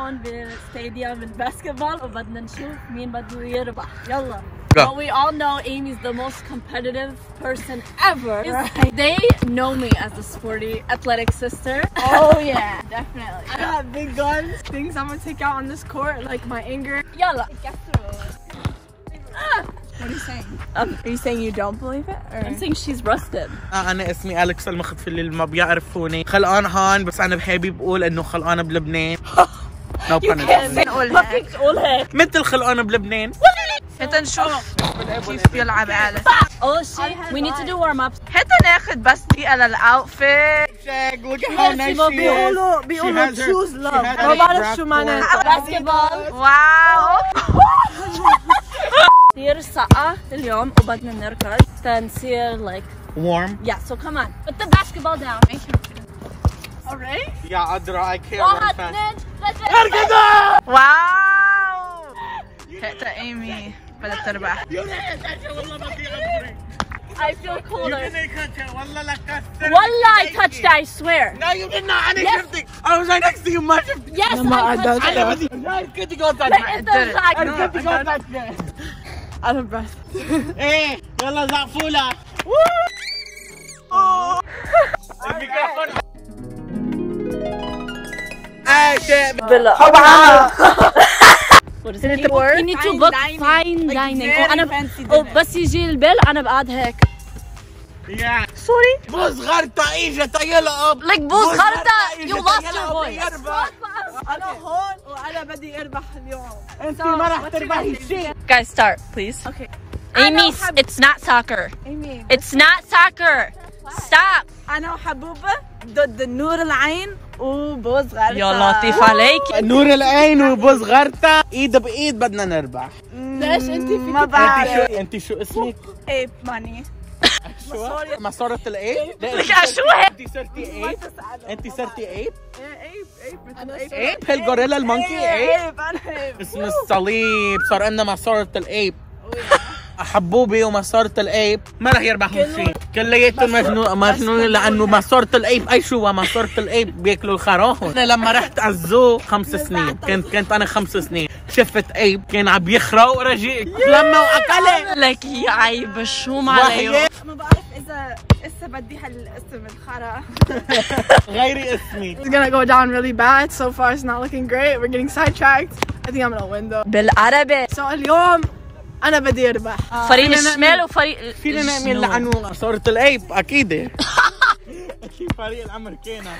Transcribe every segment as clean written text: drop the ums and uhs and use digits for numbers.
هون بالستاديوم الباسكتبول وبدنا نشوف مين بده يربح. يلا. Go. But we all know Amy's the most competitive person ever. Right. They know me as a sporty, athletic sister. Oh yeah, definitely. I got big guns, things I'm gonna take out on this court, like my anger. Yalla. What are you saying? Are you saying you don't believe it? Or? I'm saying she's rusted. أنا اسمي أليكس المخطف اللي ما بيعرفوني. خلقان هون بس أنا بحبي بقول إنه خلقانة بلبنان. No pun intended. ما فيك تقول هيك. مثل خلقانة بلبنان. حتى نشوف كيف بيلعب آلة. أول شيء we need to do warm ups. حتى ناخد بس دقيقة للأوتفيت. Look at how nice she is. بيقولوا choose love. ما بعرف شو معناها. Basketball. واو. كثير سقعة اليوم وبدنا نركض تنصير like Warm. yeah, so come on. Put the basketball down. Alright? يا عذرا I can't واحد run fast. اثنين ثلاثة. واو. حتى إيمي بدها تربح. I feel colder. والله لا كسرت. والله I touched it, I swear. No you did not. أنا شفتك. I was right next to you ما شفتك. Yes, I touched it. أنا بدي كنت جوز انت أنا كنت جوز Out of breath. إيه يلا زعفولة. الميكروفون. What is it? You need to book fine dining. أنا بس يجي البيل أنا بقعد هيك. Yeah. Sorry. بوز غرطة إجت يلا أب. Like بوز غرطة. You lost your voice. أنا هون وأنا بدي أربح اليوم. أنت ما راح تربحي شيء. Guys, start, please. Okay. Amy, it's not soccer. Amy. It's not soccer. Stop. أنا وحبوبة ضد نور العين وبوز غرطة. يا لطيف عليك. نور العين وبوز غرطة إيد بإيد بدنا نربح. ليش أنت فيك ما بعرف. أنت شو اسمك؟ ايب ماني. شو؟ مسارة الإيب؟ لك شو هيك؟ أنت صرتي إيب؟ أنت صرتي إيب؟ ايب مثل ايب. إيب؟ هالغوريلا المونكي إيب؟ ايب أنا ايب. اسم الصليب صار عندنا مسارة الإيب. حبوبي ومسارة الإيب ما رح يربحوا شيء. كلياتهم مجنون لأنه مسارة الإيب أي شو مسارة الإيب بياكلوا الخراخون. أنا لما رحت على الزو 5 سنين كنت أنا 5 سنين شفت إيب كان عم يخرق ورجع لما وأكله. لك يا عيب شو ما عليه. ما بعرف إذا بدي هالاسم الخرا. غيري اسمي. It's gonna go down really bad. So far it's not looking great. We're getting sidetracked. I think I'm gonna win though. بالعربي. So اليوم أنا بدي أربح. فريق الشمال وفريق فينا نعمل لعنه مسارة الإيب أكيد. أكيد فريق الأمريكانا.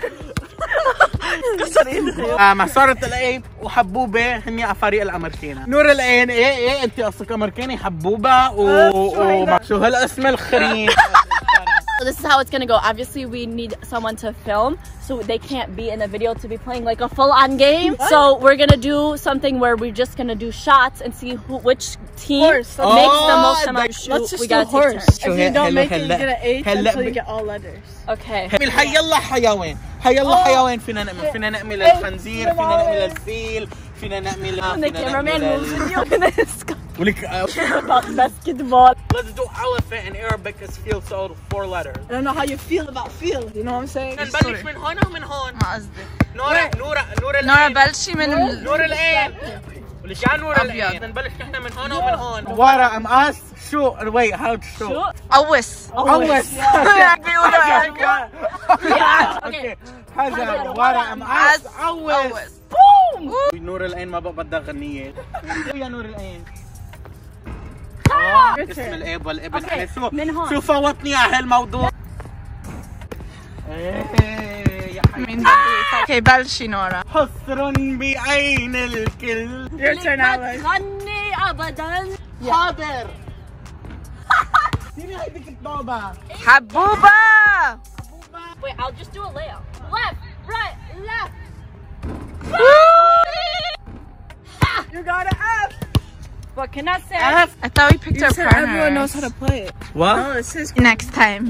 مسارة الإيب وحبوبة هني فريق الأمريكانا. نور العين إيه أنت أصلك أمريكاني حبوبة شو هالاسم الخرين. So this is how it's gonna go. Obviously, we need someone to film, so they can't be in a video to be playing like a full-on game. What? So we're gonna do something where we're just gonna do shots and see which team makes the most amount of shoot. Let's just we do gotta horse. take turns. If you don't make it, you get an 8 until you get all letters. Okay. هيلا حيوان هيلا حيوان فينا نعمل الخنزير فينا نعمل الفيل فينا نعمل ولك about basketball. Let's do elephant in Arabic is feel so 4 letters. I don't know how you feel about feel. You know what I'm saying? نبلش من هون ومن هون. ما قصدي. نور بلشي من نور العين. ولك يا نور العين. أبيض. نبلش نحن من هون ومن هون. ورا مقاس شو wait how to show. قوس. اوكي حجر ورا مقاس قوس. نور العين ما بقى بدها غنية. يا نور العين. اسم الاب والابن شو فوتني على هالموضوع. يا حبيبي. اوكي بلشي نورا. حصر بعين الكل. Your turn, Alex. غني ابدا. حاضر. مين هيديك الطابة؟ حبوبة. Wait, I'll just do a layup. Left, right, left. You got an F. What can I say? F. I thought we picked You our said partners. everyone knows how to play it. What? No, it says Next time.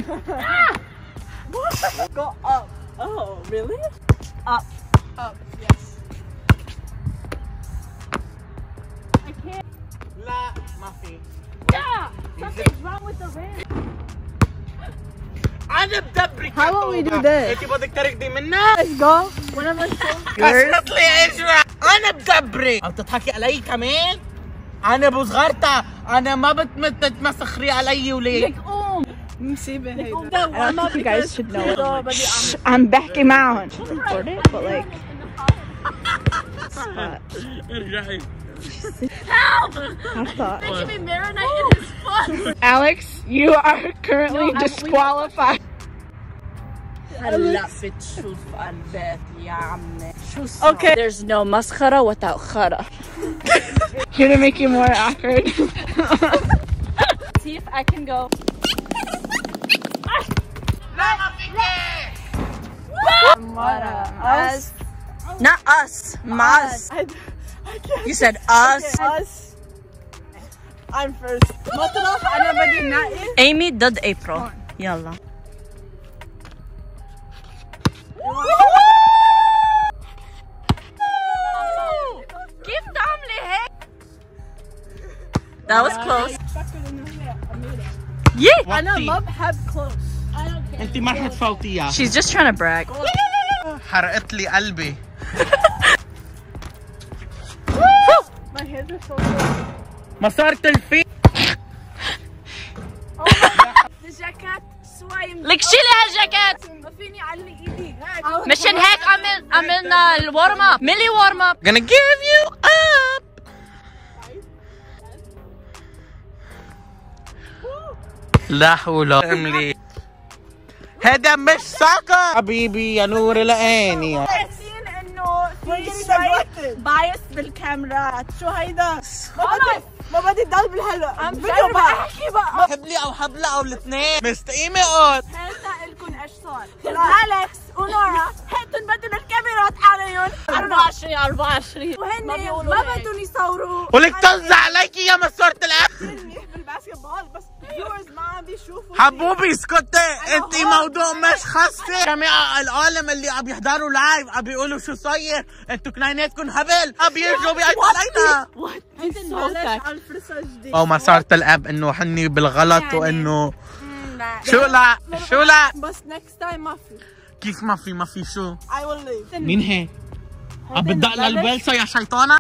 go up. Oh, really? Up. Up, yes. I can't. لا ما في. Yeah! Something's wrong with the rim. أنا بدبرك. How about we do this? أنت بدك تركضي منا؟ Let's go. One of us goes. كسرت لي إجرة. انا بجبرك او تضحكي علي كمان. انا ابو صغارتا، انا ما بتمسخري علي وليه؟ مصيبة هيدا. I don't think you guys should know it. I'm بحكي معهم. Record it, but like. ارجعي. Maybe marinate in his foot. Alex, you are currently disqualified. هلا بتشوف البيت يا عمي. Okay. There's no مسخرة without خرا. Here to make you more awkward. See if I can go. Us. Not us. Maz. You said us. Us. I'm first. مطرح أنا بدي ناقي. Amy ضد April. يلا. كيف تعملي هيك؟ That was close. Yeah. أنا ما بحب close. انت ما رح تفوتيها. She's just trying to brag. حرقت لي قلبي. My hands are so cold. مسارة الفيل. الجاكيت سوايم. لك شيلي هالجاكيت. ما فيني علي إيدي. مشان هيك عملنا الورم اب. ملي ورم اب. Gonna give you up. لا حول ولا قوة. هذا مش ساكر حبيبي يا نور العين. حاسين إنه في شوي بايس بالكاميرات. شو هيدا؟ ما بدي ضل بالهلا. فيديو بقى. احكي بقى. حبلي او حبلة او الاثنين مستقيمة قط. هلا لكم ايش صار؟ أليكس ونورا هاتن بدهم الكاميرات عليهم 24 وهن ما بدهم يصوروا. ولك طز عليكي يا مسارة الأهل. منيح بالباسكتبول بس فيورز ما عم بيشوفوا. حبوبي اسكتي، انت موضوع مش خاصة. جميع العالم اللي عم يحضروا لايف عم بيقولوا شو صاير، انتوا كنايناتكم هبل، عم بيرجوا بيقطعوا علينا. بلش على الفرصة الجديدة. او مسارة الأب انه حني بالغلط وانه شو لا شو لا. بس next time ما في. كيف ما في شو؟ I will leave. مين هي؟ عم بتدق للبلسة يا شيطانة؟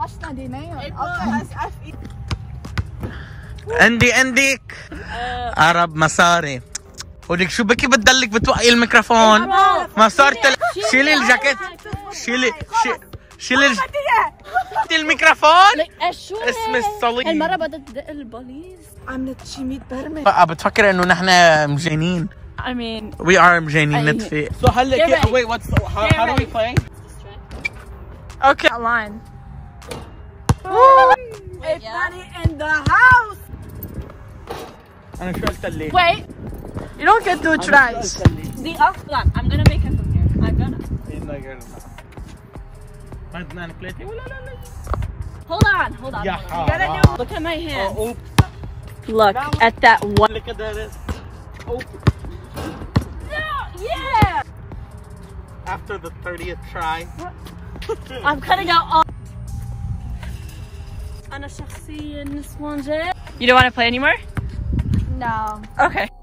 عندك عرب مساري. ولك شو بكي بتدلك بتوقعي الميكروفون؟ مسارة شيلي الجاكيت. شيلي الميكروفون. شو اسم الصليب. هالمرة بدها تدق البوليس. عملت شي 100 برمة. بقى بتفكر انه نحن مجانين. I mean We are مجانين نتفق. So هلا كيف wait how do we play? Okay. Line. Everybody in the house. أنا شو قلت لك؟ wait. You don't get two tries. The hold on. I'm gonna make it from here. I'm gonna. بدنا نبليتي ولا لا؟ Hold on. يا Look at my hands. Look at that one. Look at that. Yeah. After the 30th try. I'm cutting out all. أنا شخصيا سبونجة. You don't want to play anymore? No. Okay.